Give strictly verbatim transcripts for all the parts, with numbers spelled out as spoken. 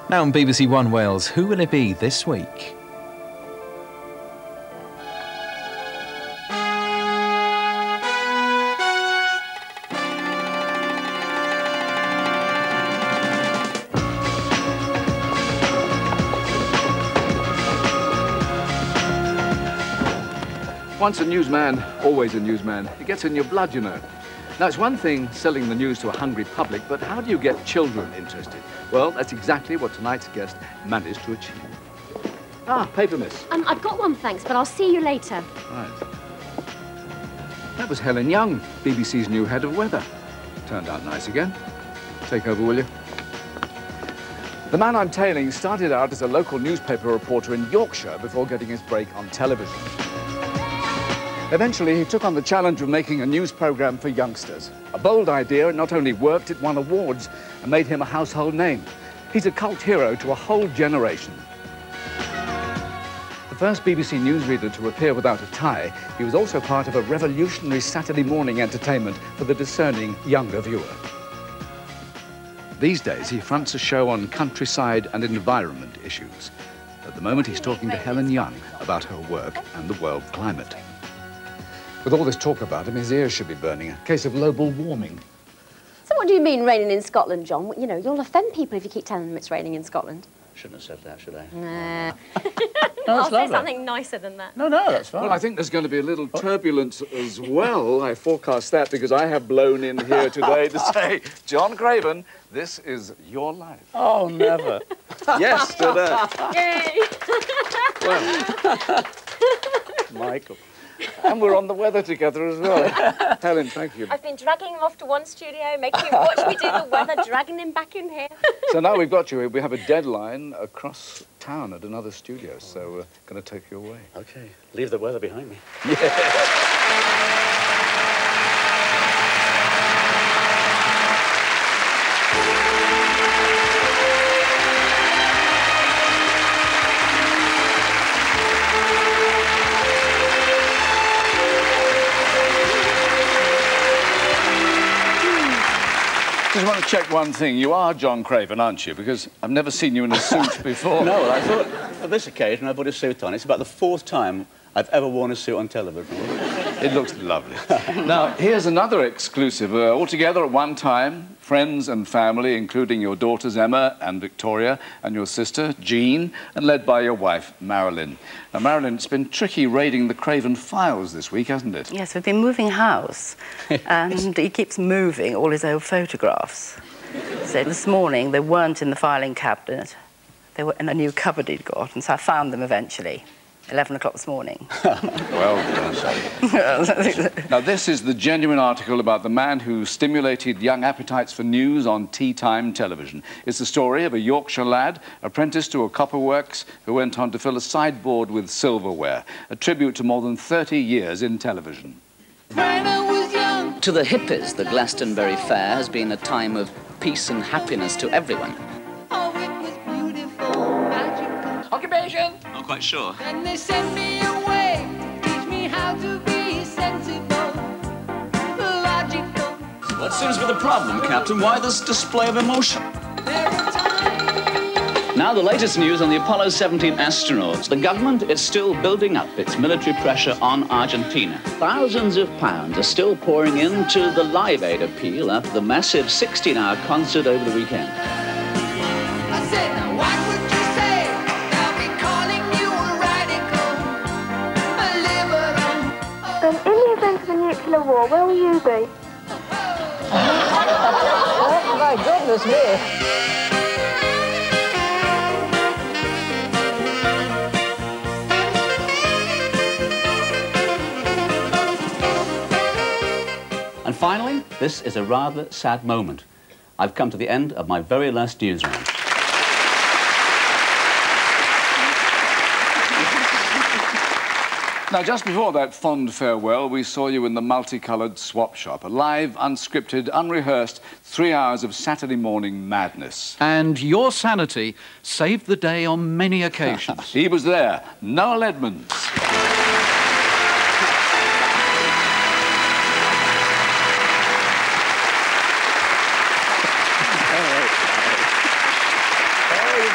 Now on B B C One Wales, who will it be this week? Once a newsman, always a newsman. It gets in your blood, you know. Now, it's one thing selling the news to a hungry public, but how do you get children interested? Well, that's exactly what tonight's guest managed to achieve. Ah, paper, miss. Um, I've got one, thanks, but I'll see you later. Right. That was Helen Young, B B C's new head of weather. Turned out nice again. Take over, will you? The man I'm tailing started out as a local newspaper reporter in Yorkshire before getting his break on television. Eventually, he took on the challenge of making a news programme for youngsters. A bold idea, it not only worked, it won awards and made him a household name. He's a cult hero to a whole generation. The first B B C newsreader to appear without a tie, he was also part of a revolutionary Saturday morning entertainment for the discerning younger viewer. These days, he fronts a show on countryside and environment issues. At the moment, he's talking to Helen Young about her work and the world climate. With all this talk about him, his ears should be burning. A case of global warming. So what do you mean, raining in Scotland, John? You know, you'll offend people if you keep telling them it's raining in Scotland. Shouldn't have said that, should I? Nah. No, I'll say lovely. something nicer than that. No, no, that's fine. Well, I think there's going to be a little turbulence as well. I forecast that because I have blown in here today to say, John Craven, this is your life. Oh, never. Yes to that. Yay! Well, Michael. And we're on the weather together as well. Helen, thank you. I've been dragging him off to one studio, making him watch me do the weather, dragging him back in here. So now we've got you here. We have a deadline across town at another studio, so we're going to take you away. OK, leave the weather behind me. Yeah. Just want to check one thing. You are John Craven, aren't you? Because I've never seen you in a suit before. No, well, I thought for this occasion I put a suit on. It's about the fourth time I've ever worn a suit on television. It looks lovely. Now, here's another exclusive. Uh, all together at one time, friends and family, including your daughters Emma and Victoria, and your sister, Jean, and led by your wife, Marilyn. Now, Marilyn, it's been tricky raiding the Craven files this week, hasn't it? Yes, we've been moving house, and he keeps moving all his old photographs. So this morning, they weren't in the filing cabinet. They were in a new cupboard he'd got, and so I found them eventually. eleven o'clock this morning. Well done. Now, this is the genuine article about the man who stimulated young appetites for news on tea time television. It's the story of a Yorkshire lad, apprenticed to a copperworks, who went on to fill a sideboard with silverware, a tribute to more than thirty years in television. To the hippies, the Glastonbury Fair has been a time of peace and happiness to everyone. Occupation? Not quite sure. And they sent me away to teach me how to be sensible, logical. What seems to be the problem, Captain? Why this display of emotion? Now the latest news on the Apollo seventeen astronauts. The government is still building up its military pressure on Argentina. Thousands of pounds are still pouring into the Live Aid appeal after the massive sixteen hour concert over the weekend. I said, now what would you say? I'll be calling you a radical, a liberal. Then, in the event of a nuclear war, where will you be? Oh, my goodness me. And finally, this is a rather sad moment. I've come to the end of my very last newsround. Now, just before that fond farewell, we saw you in the multicoloured swap shop, a live, unscripted, unrehearsed three hours of Saturday morning madness. And your sanity saved the day on many occasions. He was there, Noel Edmonds.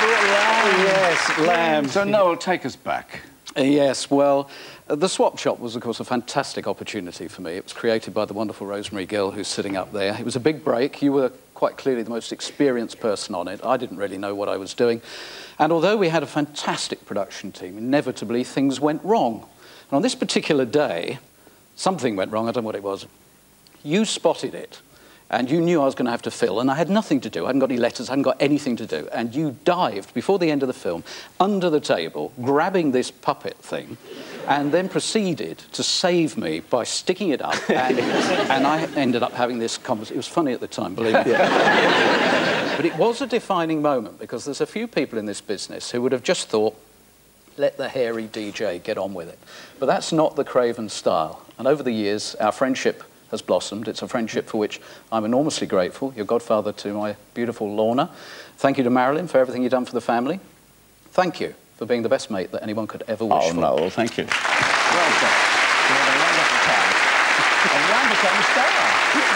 lamb. Yes, lamb. So, Noel, take us back. Uh, yes, well, uh, the swap shop was, of course, a fantastic opportunity for me. It was created by the wonderful Rosemary Gill, who's sitting up there. It was a big break. You were quite clearly the most experienced person on it. I didn't really know what I was doing. And although we had a fantastic production team, inevitably things went wrong. And on this particular day, something went wrong. I don't know what it was. You spotted it. And you knew I was going to have to fill, and I had nothing to do. I hadn't got any letters, I hadn't got anything to do. And you dived, before the end of the film, under the table, grabbing this puppet thing, and then proceeded to save me by sticking it up, and, and I ended up having this conversation. It was funny at the time, believe me. But it was a defining moment, because there's a few people in this business who would have just thought, let the hairy D J get on with it. But that's not the Craven style. And over the years, our friendship has blossomed. It's a friendship for which I'm enormously grateful. Your godfather to my beautiful Lorna. Thank you to Marilyn for everything you've done for the family. Thank you for being the best mate that anyone could ever wish oh, for. Oh, no, thank you. Well done. You had a wonderful time. And Ram became a star.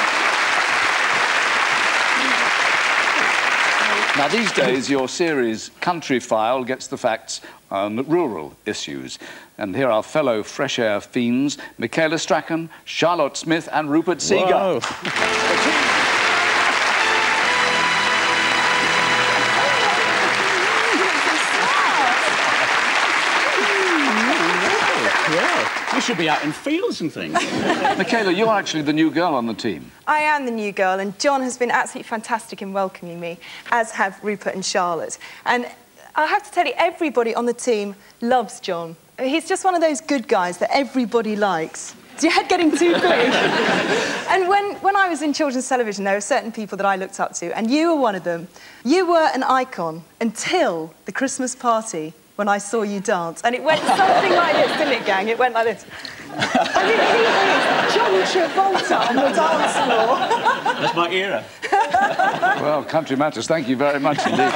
Now, these days, your series, Countryfile, gets the facts on rural issues. And here are fellow fresh air fiends, Michaela Strachan, Charlotte Smith and Rupert Seeger. Yeah, you should be out in fields and things. Michaela, you're actually the new girl on the team. I am the new girl, and John has been absolutely fantastic in welcoming me, as have Rupert and Charlotte. And I have to tell you, everybody on the team loves John. He's just one of those good guys that everybody likes. Is your head getting too big? And when, when I was in children's television, there were certain people that I looked up to, and you were one of them. You were an icon until the Christmas party when I saw you dance. And it went something like this, didn't it, gang? It went like this. I mean, he is John Travolta on the dance floor. That's my era. Well, Country Matters, thank you very much indeed.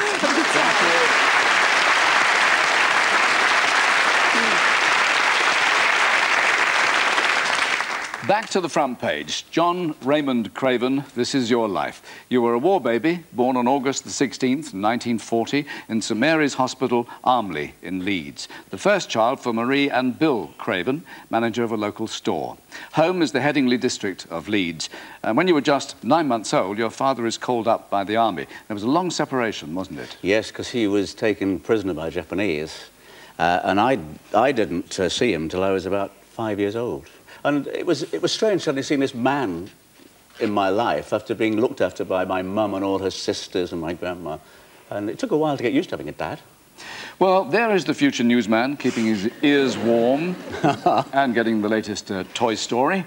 Back to the front page. John Raymond Craven, this is your life. You were a war baby, born on August the sixteenth, nineteen forty, in St Mary's Hospital, Armley, in Leeds. The first child for Marie and Bill Craven, manager of a local store. Home is the Headingley district of Leeds. And when you were just nine months old, your father is called up by the army. There was a long separation, wasn't it? Yes, because he was taken prisoner by Japanese. Uh, and I, I didn't uh, see him till I was about five years old. And it was, it was strange suddenly seeing this man in my life after being looked after by my mum and all her sisters and my grandma. And it took a while to get used to having a dad. Well, there is the future newsman, keeping his ears warm and getting the latest uh, Toy Story.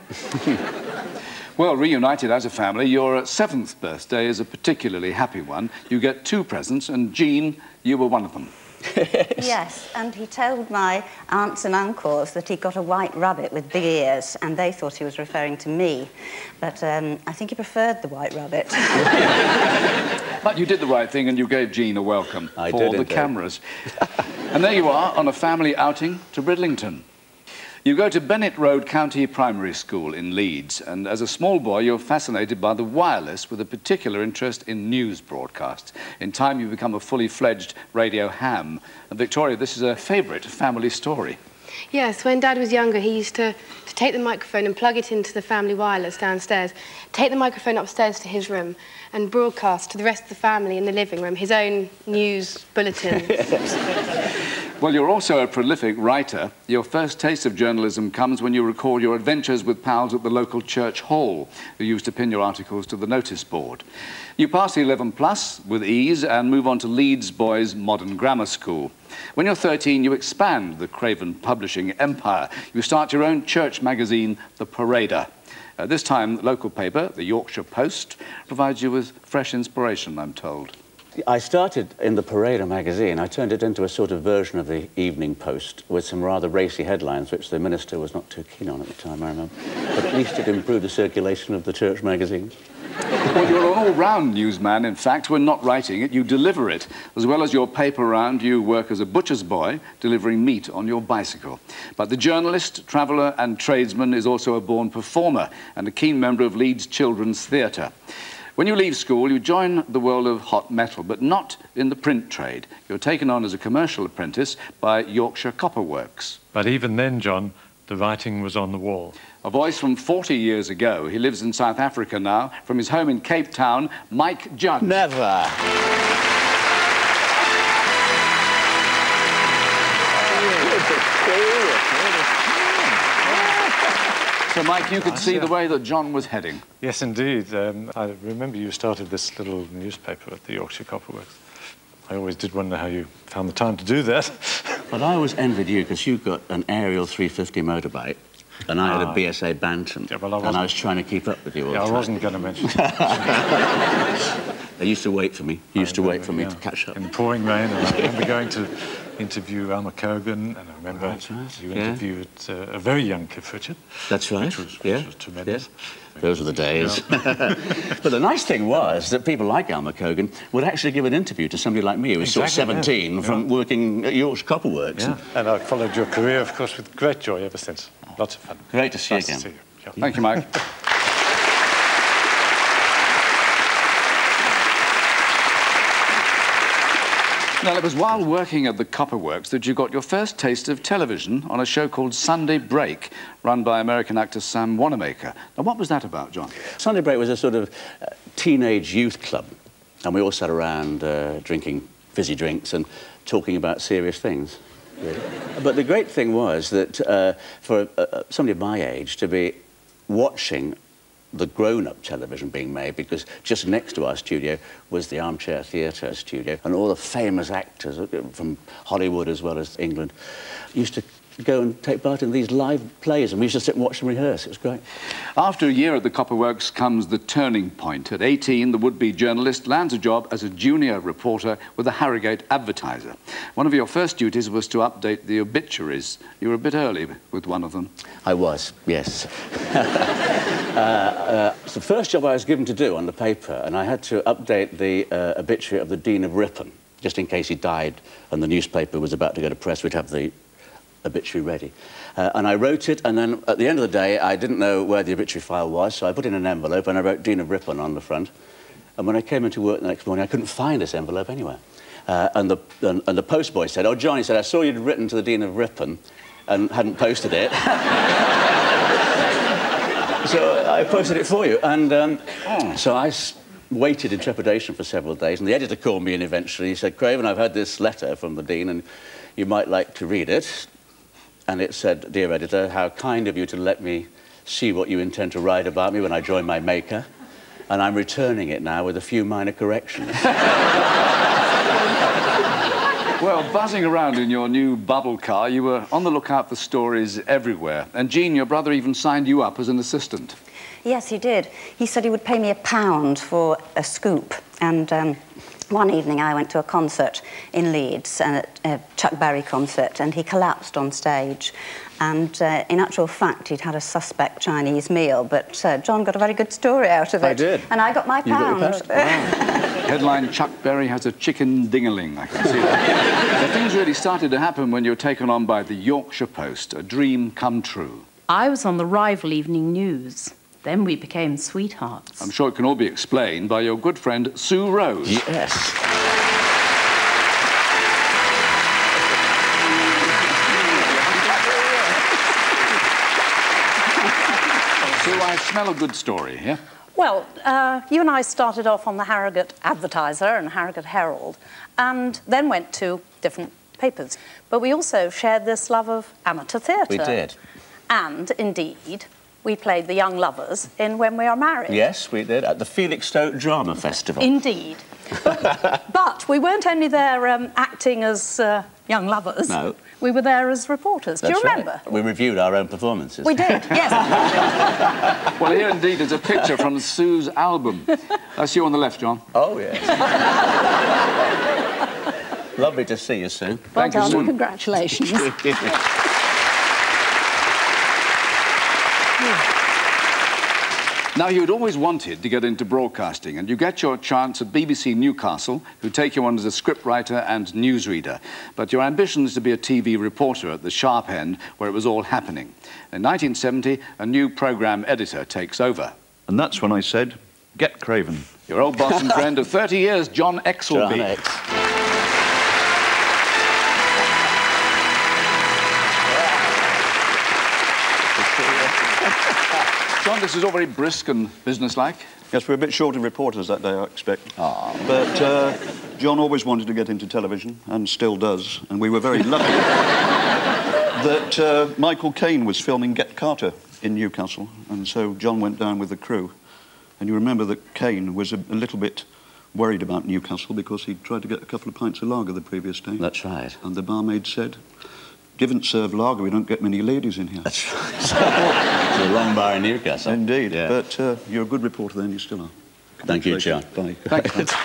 Well, reunited as a family, your seventh birthday is a particularly happy one. You get two presents, and Jean, you were one of them. Yes, and he told my aunts and uncles that he got a white rabbit with big ears, and they thought he was referring to me. But um, I think he preferred the white rabbit. But you did the right thing, and you gave Jean a welcome I for did the indeed. cameras. And there you are, on a family outing to Bridlington. You go to Bennett Road County Primary School in Leeds, and as a small boy, you're fascinated by the wireless with a particular interest in news broadcasts. In time, you become a fully fledged radio ham. And Victoria, this is a favourite family story. Yes, when Dad was younger, he used to, to take the microphone and plug it into the family wireless downstairs, take the microphone upstairs to his room and broadcast to the rest of the family in the living room his own news bulletins. Well, you're also a prolific writer. Your first taste of journalism comes when you record your adventures with pals at the local church hall, who used to pin your articles to the notice board. You pass the eleven plus with ease and move on to Leeds Boys Modern Grammar School. When you're thirteen, you expand the Craven publishing empire. You start your own church magazine, The Parader. Uh, this time, the local paper, the Yorkshire Post, provides you with fresh inspiration, I'm told. I started in the Parader magazine. I turned it into a sort of version of the Evening Post with some rather racy headlines, which the minister was not too keen on at the time, I remember. But at least it improved the circulation of the church magazine. Well, you're an all-round newsman, in fact. When not writing it, you deliver it. As well as your paper round, you work as a butcher's boy, delivering meat on your bicycle. But the journalist, traveller and tradesman is also a born performer and a keen member of Leeds Children's Theatre. When you leave school, you join the world of hot metal, but not in the print trade. You're taken on as a commercial apprentice by Yorkshire Copper Works. But even then, John, the writing was on the wall. A voice from forty years ago. He lives in South Africa now. From his home in Cape Town, Mike Judge. Never. So, Mike, you could see the way that John was heading. Yes, indeed. Um, I remember you started this little newspaper at the Yorkshire Copper Works. I always did wonder how you found the time to do that. But I always envied you because you got an aerial three fifty motorbike and I had Ah. a B S A Bantam, Yeah, well, I and I wasn't- was trying to keep up with you all Yeah, the I time. wasn't going to mention that. They used to wait for me. You used to I wait remember, for me yeah, to catch up. in the pouring rain, and I remember going to interview Alma Cogan, and I remember That's right, you yeah. interviewed uh, a very young Cliff Richard. That's right. Which was, yeah. which was tremendous. Yeah. Those were the days. But the nice thing was that people like Alma Cogan would actually give an interview to somebody like me who was sort of Exactly, yeah. seventeen from Yeah. working at Yorkshire Copper Works. Yeah, and I've followed your career, of course, with great joy ever since. Lots of fun. Great to see nice you again. To see you. Yeah. Thank you, Mike. Now, it was while working at the Copper Works that you got your first taste of television on a show called Sunday Break, run by American actor Sam Wanamaker. Now, what was that about, John? Sunday Break was a sort of uh, teenage youth club, and we all sat around uh, drinking fizzy drinks and talking about serious things. Really. But the great thing was that uh, for uh, somebody of my age to be watching the grown-up television being made, because just next to our studio was the Armchair Theatre studio, and all the famous actors from Hollywood as well as England used to go and take part in these live plays, and we used to sit and watch them rehearse. It was great. After a year at the Copper Works comes the turning point. At eighteen, the would-be journalist lands a job as a junior reporter with the Harrogate Advertiser. One of your first duties was to update the obituaries. You were a bit early with one of them. I was, yes. uh, uh, it's the first job I was given to do on the paper, and I had to update the uh, obituary of the Dean of Ripon, just in case he died and the newspaper was about to go to press. We'd have the obituary ready. Uh, and I wrote it, and then at the end of the day, I didn't know where the obituary file was, so I put in an envelope and I wrote Dean of Ripon on the front. And when I came into work the next morning, I couldn't find this envelope anywhere. Uh, and, the, and, and the postboy said, "Oh, John," he said, "I saw you'd written to the Dean of Ripon and hadn't posted it." So I posted it for you. And um, so I s waited in trepidation for several days, and the editor called me in eventually. He said, "Craven, I've had this letter from the Dean, and you might like to read it." And it said, "Dear editor, how kind of you to let me see what you intend to write about me when I join my maker. And I'm returning it now with a few minor corrections." Well, buzzing around in your new bubble car, you were on the lookout for stories everywhere. And Jean, your brother, even signed you up as an assistant. Yes, he did. He said he would pay me a pound for a scoop. And um, one evening I went to a concert in Leeds, and a Chuck Berry concert, and he collapsed on stage. And uh, in actual fact, he'd had a suspect Chinese meal, but uh, John got a very good story out of it. I did. And I got my You got your pound. pound? Wow. Headline, Chuck Berry has a chicken ding-a-ling. I can see that. So things really started to happen when you were taken on by the Yorkshire Post, a dream come true. I was on the rival evening news. Then we became sweethearts. I'm sure it can all be explained by your good friend Sue Rose. Yes. Sue, I smell a good story here. Well, uh, you and I started off on the Harrogate Advertiser and Harrogate Herald, and then went to different papers. But we also shared this love of amateur theatre. We did. And, indeed, we played the young lovers in When We Are Married. Yes, we did, at the Felixstowe Drama Festival. Indeed. But, but we weren't only there um, acting as uh, young lovers. No. We were there as reporters. That's Do you remember? Right. We reviewed our own performances. We did, yes. Well, here indeed is a picture from Sue's album. That's you on the left, John. Oh, yes. Lovely to see you, Sue. Well Thank you, done, Sue. congratulations. Now, you'd always wanted to get into broadcasting, and you get your chance at B B C Newcastle, who take you on as a scriptwriter and newsreader. But your ambition is to be a T V reporter at the sharp end, where it was all happening. In nineteen seventy, a new programme editor takes over. And that's when I said, get Craven. Your old boss and friend of thirty years, John Exelby. John X. John, this is all very brisk and businesslike. Yes, we're a bit short of reporters that day, I expect. Ah. But uh, John always wanted to get into television, and still does. And we were very lucky that uh, Michael Caine was filming Get Carter in Newcastle. And so John went down with the crew. And you remember that Caine was a, a little bit worried about Newcastle because he'd tried to get a couple of pints of lager the previous day. That's right. And the barmaid said, "Given serve lager, we don't get many ladies in here." That's right. It's a long bar in Newcastle. Indeed. Yeah. But uh, you're a good reporter then, you still are. Thank you, John. Bye. Thank you.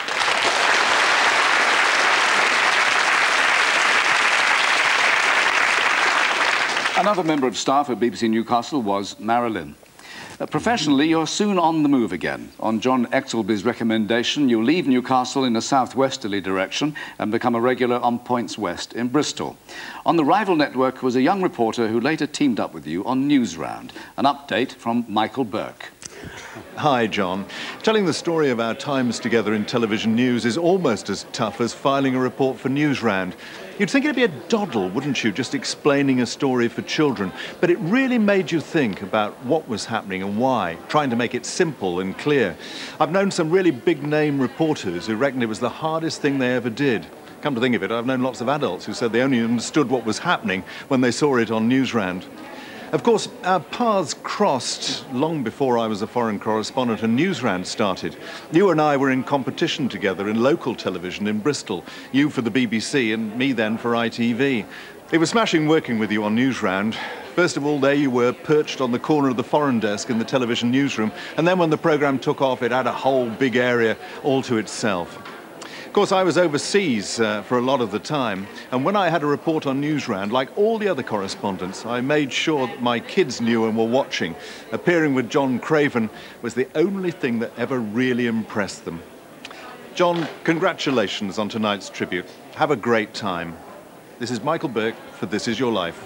Another member of staff at B B C Newcastle was Marilyn. Uh, professionally, you're soon on the move again. On John Exelby's recommendation, you leave Newcastle in a southwesterly direction and become a regular on Points West in Bristol. On the rival network was a young reporter who later teamed up with you on Newsround. An update from Michael Buerk. Hi, John. Telling the story of our times together in television news is almost as tough as filing a report for Newsround. You'd think it'd be a doddle, wouldn't you, just explaining a story for children? But it really made you think about what was happening and why, trying to make it simple and clear. I've known some really big-name reporters who reckoned it was the hardest thing they ever did. Come to think of it, I've known lots of adults who said they only understood what was happening when they saw it on Newsround. Of course, our paths crossed long before I was a foreign correspondent and Newsround started. You and I were in competition together in local television in Bristol. You for the B B C and me then for I T V. It was smashing working with you on Newsround. First of all, there you were, perched on the corner of the foreign desk in the television newsroom. And then when the programme took off, it had a whole big area all to itself. Of course, I was overseas uh, for a lot of the time, and when I had a report on Newsround, like all the other correspondents, I made sure that my kids knew and were watching. Appearing with John Craven was the only thing that ever really impressed them. John, congratulations on tonight's tribute. Have a great time. This is Michael Buerk for This Is Your Life.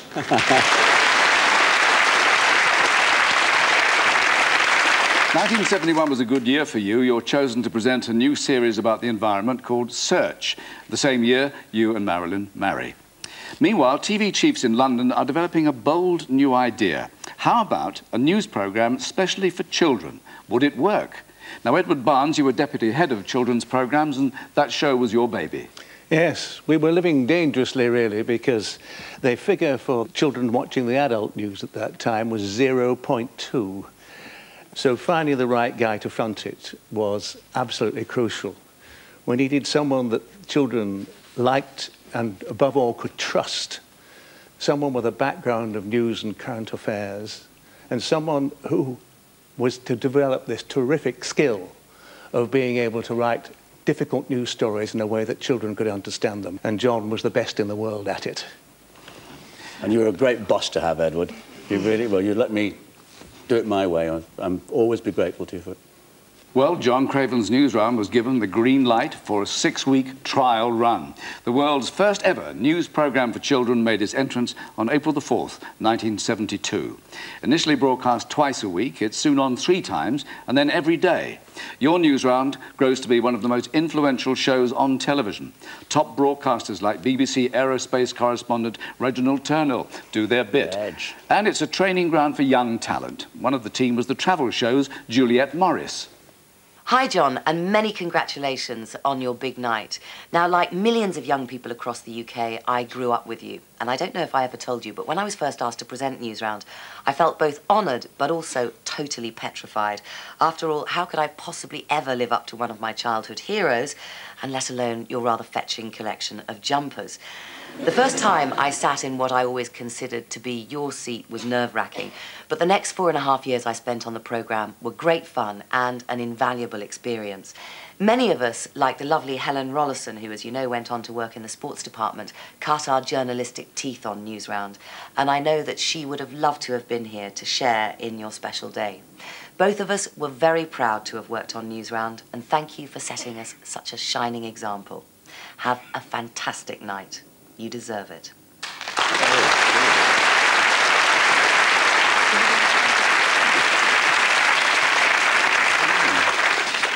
nineteen seventy-one was a good year for you. You're chosen to present a new series about the environment called Search. The same year, you and Marilyn marry. Meanwhile, T V chiefs in London are developing a bold new idea. How about a news programme specially for children? Would it work? Now, Edward Barnes, you were deputy head of children's programmes, and that show was your baby. Yes, we were living dangerously, really, because the figure for children watching the adult news at that time was zero point two. So finding the right guy to front it was absolutely crucial. We needed someone that children liked and, above all, could trust. Someone with a background of news and current affairs, and someone who was to develop this terrific skill of being able to write difficult news stories in a way that children could understand them. And John was the best in the world at it. And you were a great boss to have, Edward. You really were. You let me do it my way. I'll, I'm always be grateful to you for it. Well, John Craven's Newsround was given the green light for a six-week trial run. The world's first ever news programme for children made its entrance on April the fourth, nineteen seventy-two. Initially broadcast twice a week, it's soon on three times, and then every day. Your Newsround grows to be one of the most influential shows on television. Top broadcasters like B B C aerospace correspondent Reginald Turnell do their bit. Edge. And it's a training ground for young talent. One of the team was the travel show's Juliet Morris. Hi, John, and many congratulations on your big night. Now, like millions of young people across the U K, I grew up with you. And I don't know if I ever told you, but when I was first asked to present Newsround, I felt both honoured but also totally petrified. After all, how could I possibly ever live up to one of my childhood heroes, and let alone your rather fetching collection of jumpers? The first time I sat in what I always considered to be your seat was nerve-wracking, but the next four and a half years I spent on the programme were great fun and an invaluable experience. Many of us, like the lovely Helen Rollison, who, as you know, went on to work in the sports department, cut our journalistic teeth on Newsround, and I know that she would have loved to have been here to share in your special day. Both of us were very proud to have worked on Newsround, and thank you for setting us such a shining example. Have a fantastic night. You deserve it.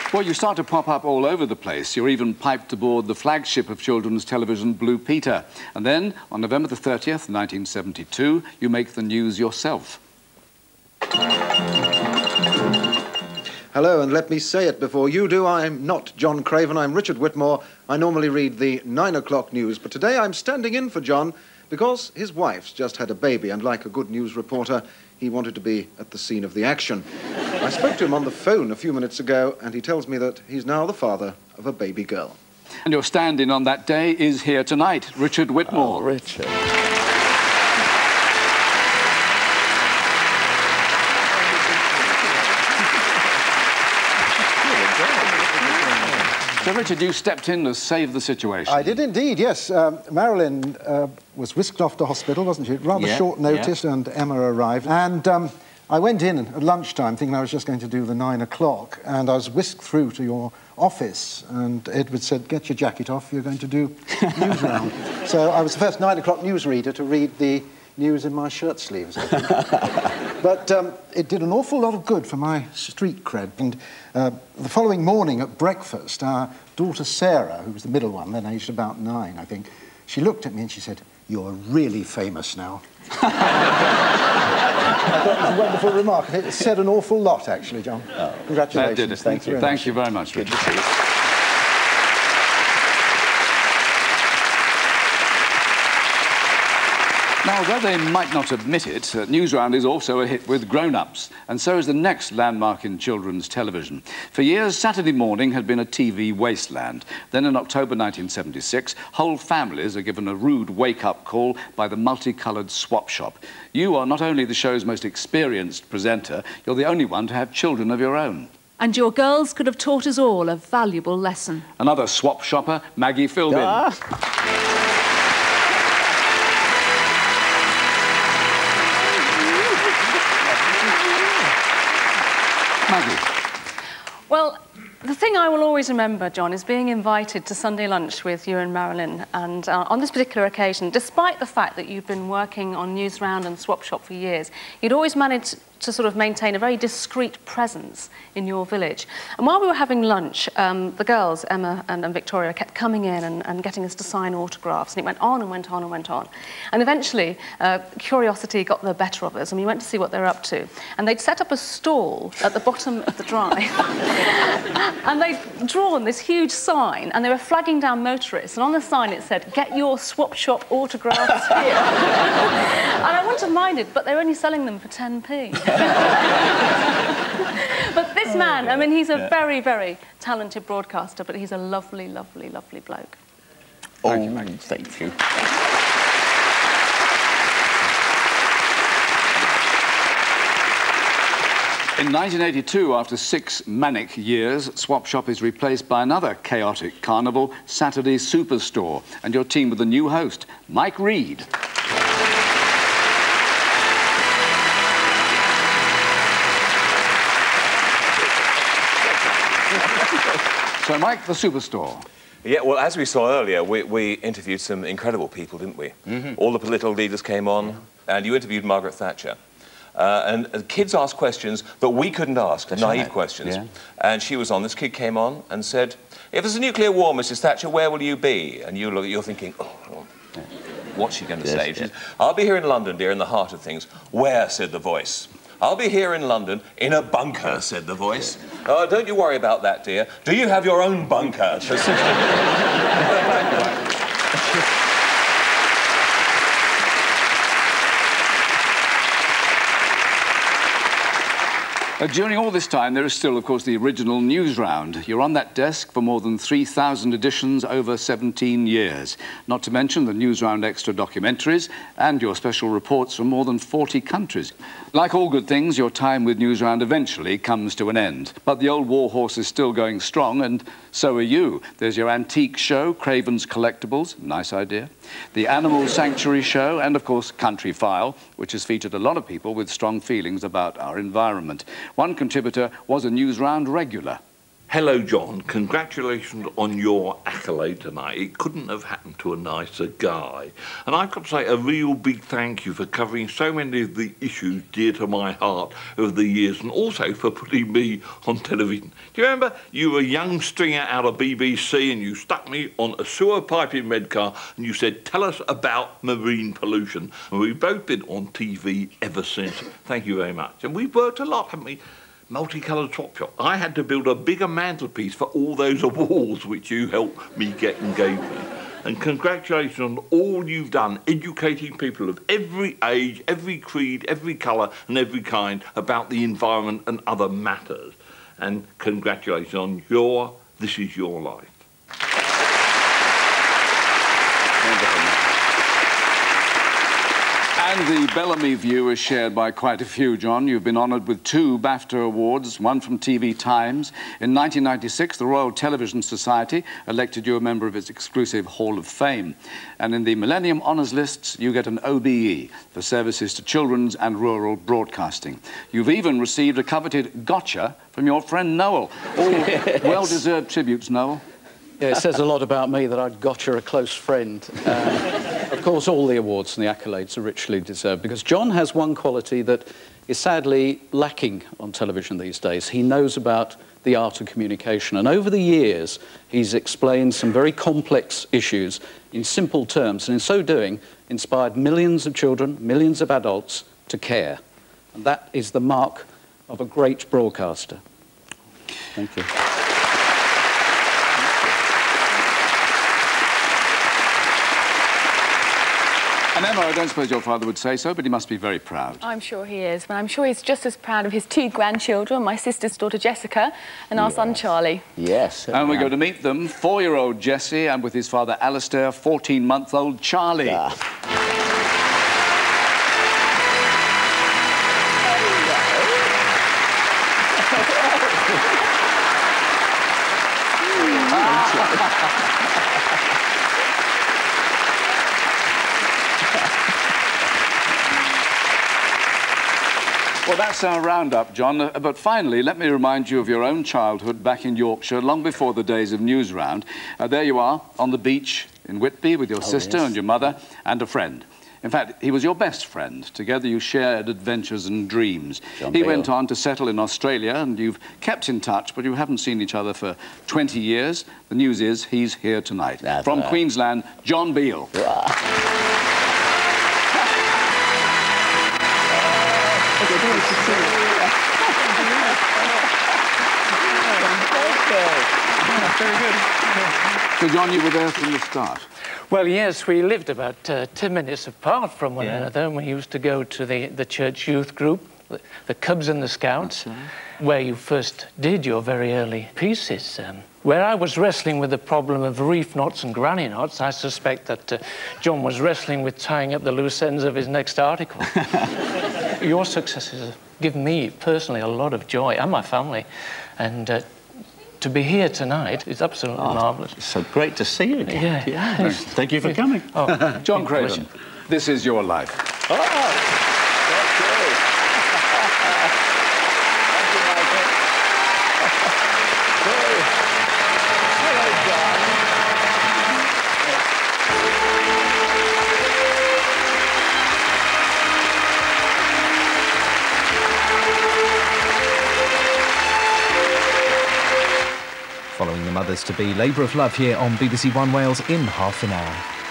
Well, you start to pop up all over the place. You're even piped aboard the flagship of children's television, Blue Peter. And then, on November the thirtieth, nineteen seventy-two, you make the news yourself. Hello, and let me say it before you do. I'm not John Craven, I'm Richard Whitmore. I normally read the nine o'clock news, but today I'm standing in for John because his wife's just had a baby, and like a good news reporter, he wanted to be at the scene of the action. I spoke to him on the phone a few minutes ago, and he tells me that he's now the father of a baby girl. And your stand-in on that day is here tonight, Richard Whitmore. Oh, Richard. So, Richard, you stepped in to save the situation. I did indeed, yes. Um, Marilyn uh, was whisked off to hospital, wasn't she? Rather Yeah, short notice, yeah. and Emma arrived. And um, I went in at lunchtime thinking I was just going to do the nine o'clock, and I was whisked through to your office, and Edward said, get your jacket off, you're going to do Newsround. So I was the first nine o'clock newsreader to read the news in my shirt sleeves, I think. But um, it did an awful lot of good for my street cred. And uh, the following morning at breakfast, our daughter Sarah, who was the middle one, then aged about nine, I think, she looked at me and she said, you're really famous now. I thought it was a wonderful remark, and it said an awful lot, actually, John. Oh, congratulations. That did it. Thanks very Thank much. you very much, Richard. Now, though they might not admit it, uh, Newsround is also a hit with grown-ups, and so is the next landmark in children's television. For years, Saturday morning had been a T V wasteland. Then in October nineteen seventy-six, whole families are given a rude wake-up call by the multicoloured swap shop. You are not only the show's most experienced presenter, you're the only one to have children of your own. And your girls could have taught us all a valuable lesson. Another swap shopper, Maggie Philbin. Ah. Maggie. Well, the thing I will always remember, John, is being invited to Sunday lunch with you and Marilyn. And uh, on this particular occasion, despite the fact that you've been working on Newsround and Swap Shop for years, you'd always managed to sort of maintain a very discreet presence in your village. And while we were having lunch, um, the girls, Emma and, and Victoria, kept coming in and, and getting us to sign autographs. And it went on and went on and went on. And eventually, uh, curiosity got the better of us, and we went to see what they were up to. And they'd set up a stall at the bottom of the drive. And they'd drawn this huge sign, and they were flagging down motorists. And on the sign it said, get your Swap Shop autographs here. And I wouldn't have minded, but they were only selling them for ten p. But this man, I mean, he's a very, very talented broadcaster, but he's a lovely, lovely, lovely bloke. Oh, thank you, Maggie. Thank you. In nineteen eighty-two, after six manic years, Swap Shop is replaced by another chaotic carnival, Saturday Superstore, and your team with a new host, Mike Reed. So, Mike, the Superstore. Yeah, well, as we saw earlier, we, we interviewed some incredible people, didn't we? Mm-hmm. All the political leaders came on, and you interviewed Margaret Thatcher. Uh, and uh, kids asked questions that we couldn't ask, That's naive right. questions. Yeah. And she was on. This kid came on and said, if there's a nuclear war, Missus Thatcher, where will you be? And you look, you're thinking, oh, well, what's she going to yes, say? Yes. She says, I'll be here in London, dear, in the heart of things. Where, said the voice. I'll be here in London, in a bunker, said the voice. Oh, don't you worry about that, dear. Do you have your own bunker? Uh, during all this time, there is still, of course, the original Newsround. You're on that desk for more than three thousand editions over seventeen years, not to mention the Newsround extra documentaries and your special reports from more than forty countries. Like all good things, your time with Newsround eventually comes to an end. But the old warhorse is still going strong, and so are you. There's your antique show, Craven's Collectibles, nice idea, the Animal Sanctuary show, and, of course, Countryfile, which has featured a lot of people with strong feelings about our environment. One contributor was a Newsround regular. Hello, John. Congratulations on your accolade tonight. It couldn't have happened to a nicer guy. And I've got to say a real big thank you for covering so many of the issues dear to my heart over the years, and also for putting me on television. Do you remember you were a young stringer out of B B C and you stuck me on a sewer pipe in Redcar and you said, tell us about marine pollution. And we've both been on T V ever since. Thank you very much. And we've worked a lot, haven't we? Multicoloured swap shop. I had to build a bigger mantelpiece for all those awards which you helped me get and gave me. And congratulations on all you've done, educating people of every age, every creed, every colour and every kind about the environment and other matters. And congratulations on your This Is Your Life. And the Bellamy view is shared by quite a few, John. You've been honoured with two BAFTA awards, one from T V Times. In nineteen ninety-six, the Royal Television Society elected you a member of its exclusive Hall of Fame. And in the Millennium Honours lists, you get an O B E for services to children's and rural broadcasting. You've even received a coveted gotcha from your friend Noel. All well-deserved tributes, Noel. Yeah, it says a lot about me that I gotcha a close friend. Um, of course, all the awards and the accolades are richly deserved, because John has one quality that is sadly lacking on television these days. He knows about the art of communication, and over the years, he's explained some very complex issues in simple terms, and in so doing, inspired millions of children, millions of adults to care. And that is the mark of a great broadcaster. Thank you. And Emma, I don't suppose your father would say so, but he must be very proud. I'm sure he is, but I'm sure he's just as proud of his two grandchildren, my sister's daughter Jessica and our yes. son Charlie. Yes. And we go to meet them, four-year-old Jesse and with his father Alistair, fourteen-month-old Charlie. Ah. Well, that's our roundup, John. Uh, but finally, let me remind you of your own childhood back in Yorkshire, long before the days of Newsround. Uh, there you are, on the beach in Whitby with your oh, sister yes. and your mother and a friend. In fact, he was your best friend. Together you shared adventures and dreams. John he Beale. went on to settle in Australia, and you've kept in touch, but you haven't seen each other for twenty years. The news is he's here tonight. That's From right. Queensland, John Beale. Very good. So, John, you were there from the start? Well, yes, we lived about uh, ten minutes apart from one yeah. another, and we used to go to the, the church youth group, the, the Cubs and the Scouts, right. where you first did your very early pieces. Um, where I was wrestling with the problem of reef knots and granny knots, I suspect that uh, John was wrestling with tying up the loose ends of his next article. Your successes have given me, personally, a lot of joy, and my family. And uh, to be here tonight is absolutely oh, marvellous. It's so great to see you again. Yeah. yeah. Thank you for coming. Oh, John Craven, this is your life. Oh, that's great. Thank you, Michael. Hello, John. Following the mothers-to-be, Labour of Love here on B B C One Wales in half an hour.